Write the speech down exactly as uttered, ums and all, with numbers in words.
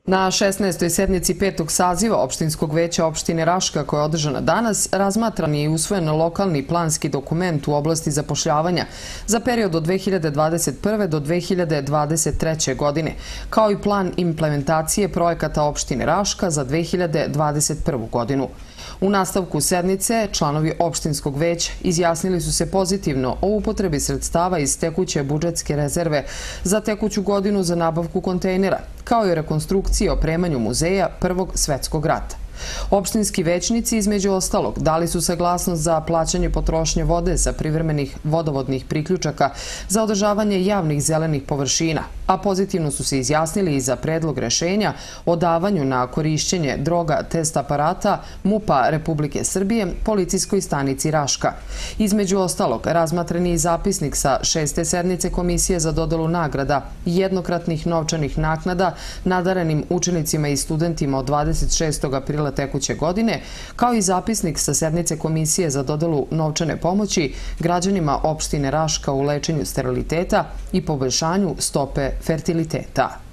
Na šesnaestoj sednici petog saziva Opštinskog veća opštine Raška, koja je održana danas, razmatran je i usvojen lokalni planski dokument u oblasti zapošljavanja za period od dve hiljade dvadeset prve do dve hiljade dvadeset treće. godine, kao i plan implementacije projekata opštine Raška za dve hiljade dvadeset prvu. godinu. U nastavku sednice članovi Opštinskog veća izjasnili su se pozitivno o upotrebi sredstava iz tekuće budžetske rezerve za tekuću godinu za nabavku kontejnera, kao i o rekonstrukciji i opremanju muzeja Prvog svetskog rata. Opštinski većnici, između ostalog, dali su saglasnost za plaćanje potrošnje vode sa privremenih vodovodnih priključaka za održavanje javnih zelenih površina, a pozitivno su se izjasnili i za predlog rešenja o davanju na korišćenje droga test aparata MUP-a Republike Srbije policijskoj stanici Raška. Između ostalog, razmatran je i zapisnik sa šeste sednice Komisije za dodelu nagrada i jednokratnih novčanih naknada nadarenim učenicima i studentima od dvadeset šestog aprila tekuće godine, kao i zapisnik sa sednice Komisije za dodelu novčane pomoći građanima opštine Raška u lečenju steriliteta i poboljšanju stope fertiliteta.